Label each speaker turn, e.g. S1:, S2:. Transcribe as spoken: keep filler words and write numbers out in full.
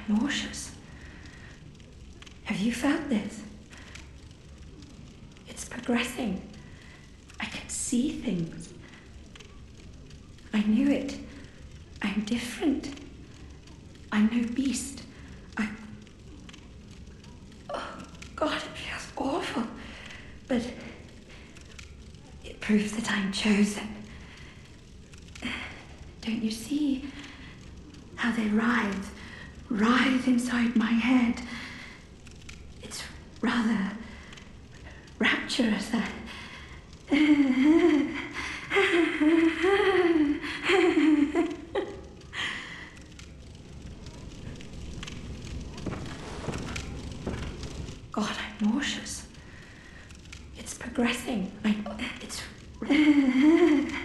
S1: I'm nauseous. Have you felt this? It's progressing. I can see things. I knew it. I'm different. I'm no beast. I... Oh, God, it feels awful. But it proves that I'm chosen. Don't you see how they writhe, writhe inside my head? It's rather rapturous. God, I'm nauseous. It's progressing. I... It's...